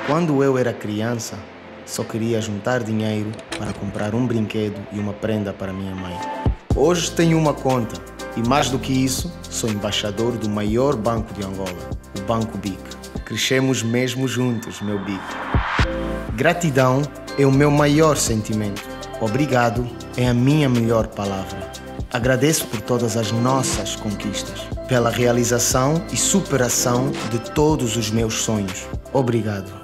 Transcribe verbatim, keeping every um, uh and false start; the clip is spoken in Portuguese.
Quando eu era criança, só queria juntar dinheiro para comprar um brinquedo e uma prenda para minha mãe. Hoje tenho uma conta e, mais do que isso, sou embaixador do maior banco de Angola, o Banco B I C. Crescemos mesmo juntos, meu B I C. Gratidão é o meu maior sentimento. Obrigado é a minha melhor palavra. Agradeço por todas as nossas conquistas, pela realização e superação de todos os meus sonhos. Obrigado.